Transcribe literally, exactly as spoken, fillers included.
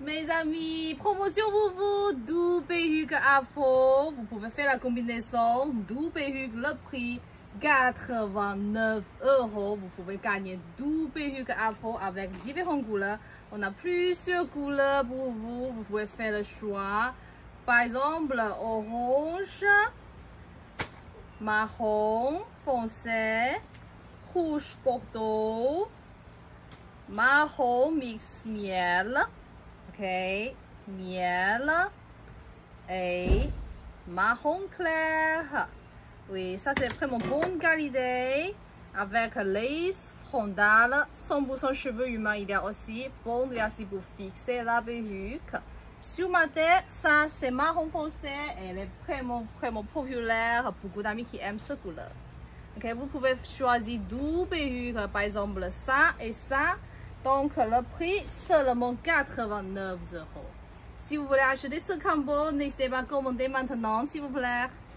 Mes amis, promotion pour vous, douze perruques afro. Vous pouvez faire la combinaison, douze perruques, le prix quatre-vingt-neuf euros. Vous pouvez gagner douze perruques afro avec différentes couleurs. On a plusieurs couleurs pour vous. Vous pouvez faire le choix. Par exemple, orange, marron, foncé, rouge bordeaux, marron mix miel. Ok, miel et marron clair. Oui, ça c'est vraiment bonne qualité. Avec lace, frontale, cent pour cent cheveux humains. Il y a aussi bon glacis pour fixer la perruque. Sur ma tête, ça c'est marron foncé. Elle est vraiment, vraiment populaire. Beaucoup d'amis qui aiment cette couleur. Ok, vous pouvez choisir douze perruques, par exemple ça et ça. Donc, le prix seulement quatre-vingt-neuf euros. Si vous voulez acheter ce combo, n'hésitez pas à commander maintenant, s'il vous plaît.